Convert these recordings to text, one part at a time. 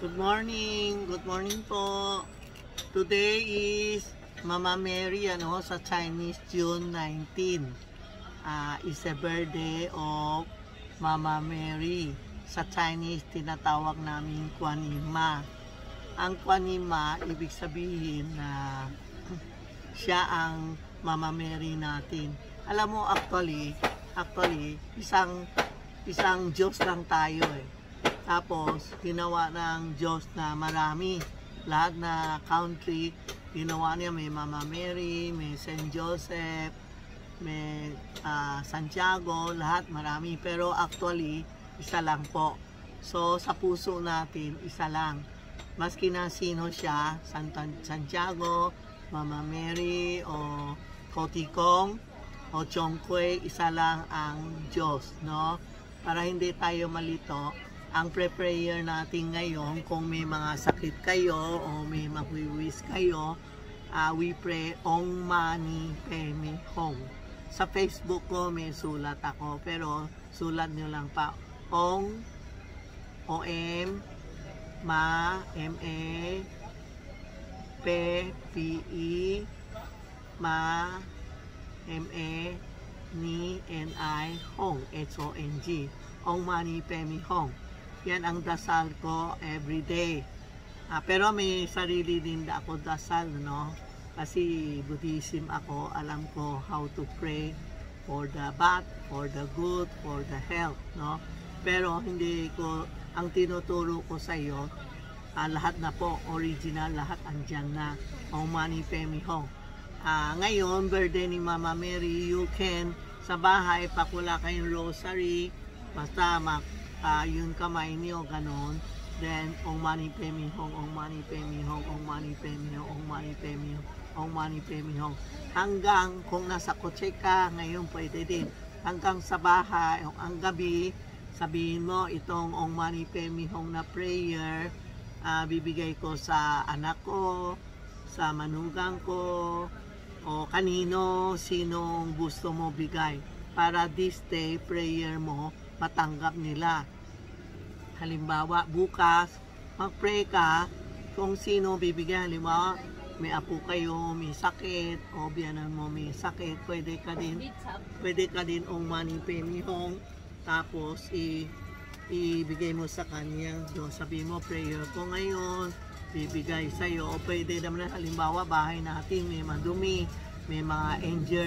Good morning po. Today is Mama Mary sa Chinese June 19. Is a birthday of Mama Mary. Sa Chinese tinatawag namin Kuanima. Ang Kuanima ibig sabihin na siya ang Mama Mary natin. Alam mo actually isang Diyos lang tayo eh. Tapos, ginawa ng Diyos na marami. Lahat na country, ginawa niya. May Mama Mary, may Saint Joseph, may Santiago, lahat marami. Pero actually, isa lang po. So, sa puso natin, isa lang. Maski na sino siya, Santiago, Mama Mary, o Kotikong, o Chongquay, isa lang ang Diyos, no? Para hindi tayo malito. Ang prayer natin ngayon, kung may mga sakit kayo o may magwiwis kayo, we pray Ong Mani Padme Hum. Sa Facebook ko may sulat ako, pero sulat nyo lang pa Ong, O-M, Ma, M-A, P-P-E, Ma, M-A, Ni, N-I, Hong, H-O-N-G. Ong Mani Padme Hum. Yan ang dasal ko everyday. Pero may sarili din ako dasal, no? Kasi Buddhism ako, alam ko how to pray for the bad, for the good, for the health, no? Pero hindi ko, ang tinuturo ko sa iyo, lahat na po, original, lahat andyan na. Ong Mani Padme Hum. Ngayon, birthday ni Mama Mary, you can, sa bahay, pakula kayong rosary, basta yung kamay niyo ganon, then Ong Mani Padme Hum, Ong Mani Padme Hum, Ong Mani Padme Hum, Ong Mani Padme Hum, Ong Mani Padme Hum, hanggang kung nasa kotse ka ngayon pwede din, hanggang sa bahay ang gabi sabihin mo itong Ong Mani Padme Hum na prayer. Bibigay ko sa anak ko, sa manugang ko, o kanino, sinong gusto mo bigay, para this day prayer mo matanggap nila. Halimbawa, bukas, mag-pray ka kung sino bibigyan. Halimbawa, may apo kayo, may sakit, o biyanan mo may sakit, pwede ka din Ong Mani Padme Hum, tapos ibigay mo sa kanya. So, sabi mo, prayer ko ngayon, bibigay sa'yo. O pwede naman, halimbawa, bahay natin, may madumi, may mga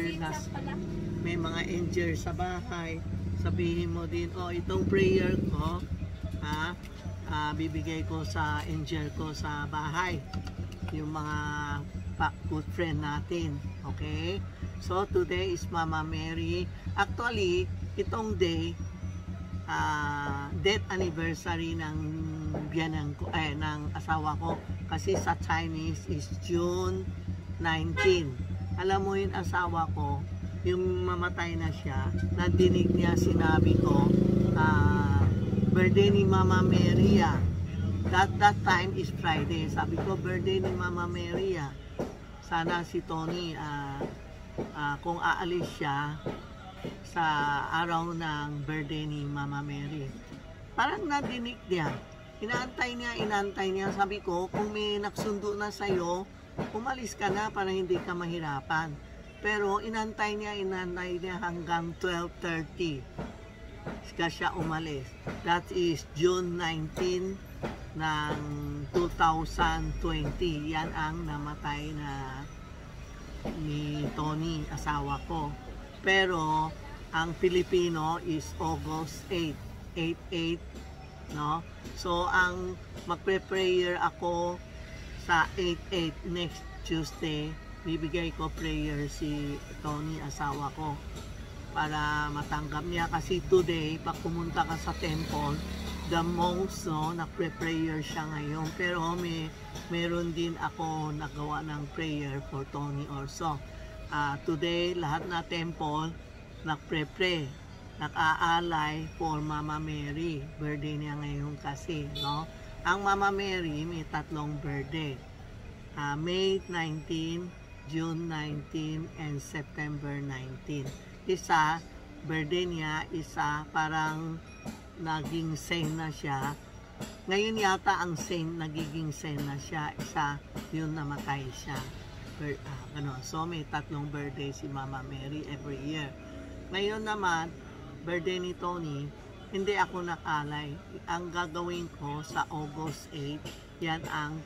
angel sa bahay. Sabihin mo din, itong prayer ko, bibigay ko sa angel ko sa bahay, yung mga good friend natin. Okay? So, today is Mama Mary. Actually, itong day, death anniversary ng biyanan ko, ng asawa ko. Kasi sa Chinese is June 19. Alam mo yung asawa ko, yung mamatay na siya, nadinig niya sinabi ko, birthday ni Mama Mary. That time is Friday. Sabi ko, birthday ni Mama Mary. Sana si Tony, kung aalis siya sa araw ng birthday ni Mama Mary. Parang nadinig niya. Inaantay niya. Sabi ko, kung may nagsundo na sa'yo, umalis ka na para hindi ka mahirapan. Pero inantay niya hanggang 12:30. Sika siya umalis. That is June 19 ng 2020. Yan ang namatay na ni Tony, asawa ko. Pero ang Pilipino is August 8. 8/8, no? So ang magpe-prayer ako sa 8/8 next Tuesday. Bibigay ko prayer si Tony, asawa ko, para matanggap niya. Kasi today, pag pumunta ka sa temple, the monks, no, nagpre-prayer siya ngayon. Pero meron din ako nagawa ng prayer for Tony also. Today, lahat na temple, nagpre-pray, nag-aalay for Mama Mary. Birthday niya ngayon kasi, no? Ang Mama Mary may tatlong birthday. May 19, June 19, and September 19. Isa, birthday niya, isa parang naging saint na siya, Ngayon yata ang saint, nagiging saint na siya, isa yun namatay siya. So may 3 birthday si Mama Mary every year. Ngayon naman, birthday ni Tony, hindi ako nakalay. Ang gagawin ko sa August 8, yan ang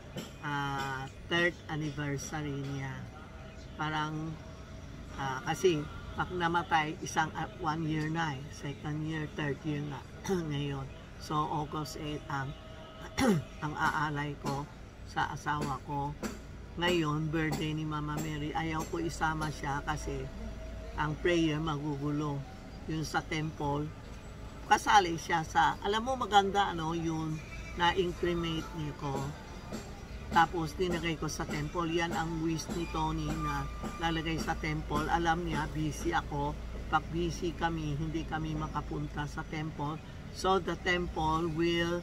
3rd anniversary niya. Parang, kasi pag namatay, 1 year na 2nd year, 3rd year na ngayon. So August 8 ang aalay ko sa asawa ko. Ngayon, birthday ni Mama Mary, ayaw ko isama siya kasi ang prayer magugulo. Yun sa temple, kasali siya sa, alam mo maganda yun, na-incremate niyo ko. Tapos dinagay ko sa temple. Yan ang wish ni Tony na lalagay sa temple. Alam niya, busy ako. Pag busy kami, hindi kami makapunta sa temple. So the temple will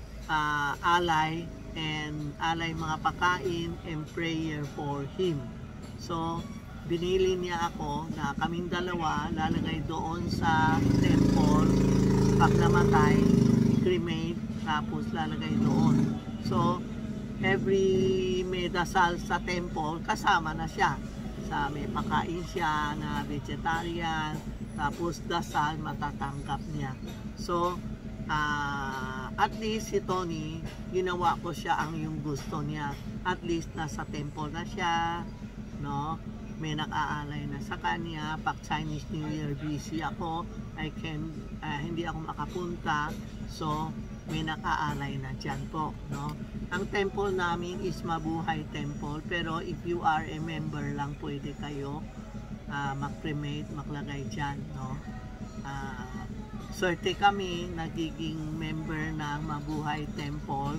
alay mga pagkain and prayer for him. So binili niya ako na kaming dalawa lalagay doon sa temple. Pag namatay, cremate, tapos lalagay doon. So every may dasal sa temple, kasama na siya. May pakain siya na vegetarian, tapos dasal matatanggap niya. So at least si Tony, ginawa ko siya ang yung gusto niya. At least nasa temple na siya, no? May nakaalay na sa kanya. Pag Chinese New Year busy ako, hindi ako makapunta. So may nakaalay na dyan po, no? Ang temple namin is Mabuhay Temple, pero if you are a member lang, pwede kayo mag-cremate, maglagay dyan, no? Swerte kami, nagiging member ng Mabuhay Temple.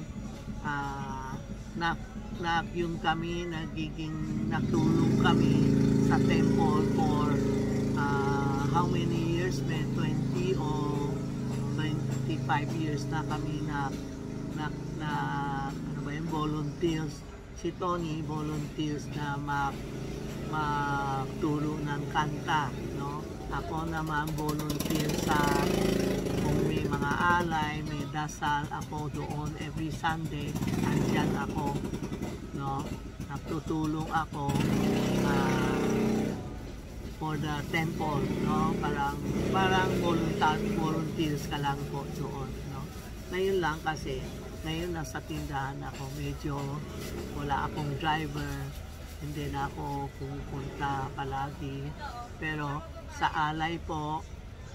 Yung kami, nagtulong kami sa temple for how many years? 20 o 25 years na kami volunteers. Si Tony volunteers na magtulong ng kanta, no? Ako naman volunteer sa kung may mga alay, may dasal, ako doon every Sunday, andyan ako, no? Nagtutulong ako for the temple, no? Parang volunteers ka lang po doon, no? Ngayon lang kasi, ngayon nasa tindahan ako, medyo wala akong driver, hindi na ako pupunta palagi, pero sa alay po,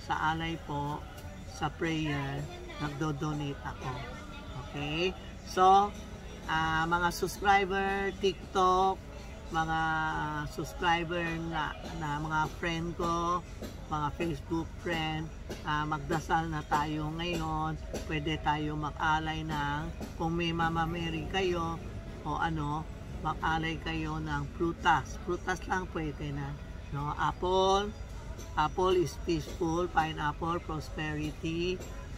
sa prayer, nagdo-donate ako. Okay? So, mga subscriber, TikTok, mga subscriber na mga friend ko, mga Facebook friend, magdasal na tayo ngayon. Pwede tayo mag-alay ng, kung may Mama Mary kayo, o mag-alay kayo ng prutas. Prutas lang pwede na. No? Apple is peaceful, pineapple, prosperity,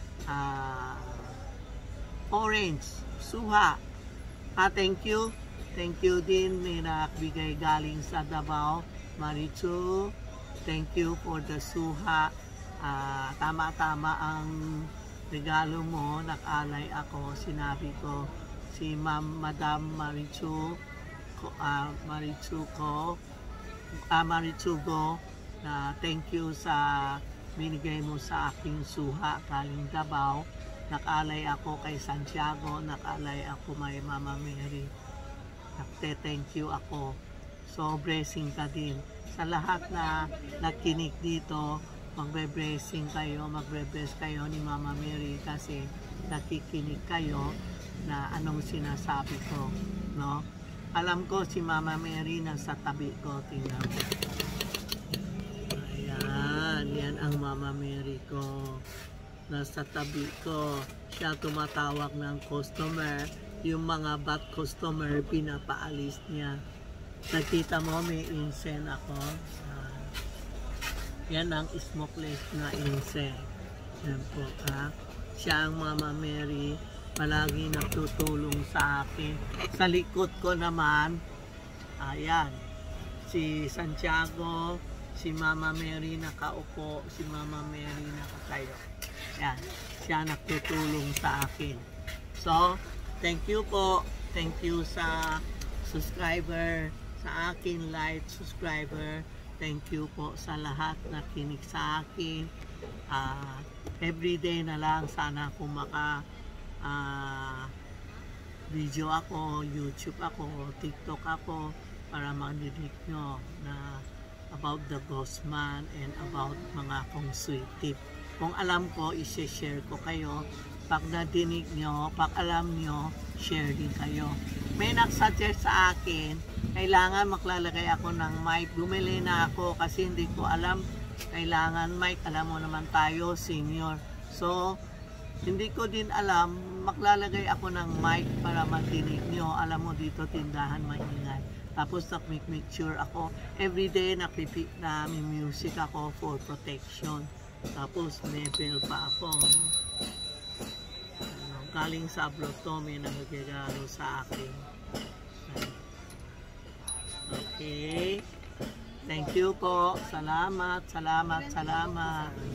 orange, suha. Thank you. Thank you din, may nakbigay galing sa Davao, Marichu. Thank you for the suha. Tama-tama ang regalo mo, nag-alay ako, sinabi ko, si Madam Marichu, Marichugo, na thank you sa binigay mo sa aking suha galing Davao. Nakalay ako kay Santiago, nakalay ako may Mama Mary. Thank you ako. So blessing ka din sa lahat na nakinig dito. Magbe-blessing kayo, magbe-bless kayo ni Mama Mary kasi nakikinig kayo na anong sinasabi ko, no? Alam ko si Mama Mary nasa tabi ko, tingnan mo. Yan ang Mama Mary ko. Nasa tabi ko. Siya tumatawag ng customer. Yung mga bad customer, pinapaalis niya. Nakita mo, may incense ako. Yan ang smokeless na incense. Yan po, siya ang Mama Mary. Palagi nagtutulong sa akin. Sa likod ko naman, ayan, si Santiago, si Mama Mary nakaupo, si Mama Mary nakatayo. Yan, siya nagtutulong sa akin. So, thank you po. Thank you sa subscriber, sa akin live subscriber. Thank you po sa lahat na kinig sa akin. Everyday na lang sana kung video ako, YouTube ako, TikTok ako para marinig nyo na about the ghost man and about mga feng shui tip. Kung alam ko, i-share ko kayo. Pag nadinig nyo, pag alam nyo, share din kayo. May nagsuggest sa akin, kailangan maklalagay ako ng mic. Bumili na ako kasi hindi ko alam. Kailangan mic, alam mo naman tayo, senior. So, hindi ko din alam, maklalagay ako ng mic para matinig nyo. Alam mo dito, tindahan maingay. Tapos make sure ako, everyday na music ako for protection. Tapos may bell pa ako. Galing sa abroad to, may nagagalo sa akin. Okay. Thank you po. Salamat, salamat, salamat.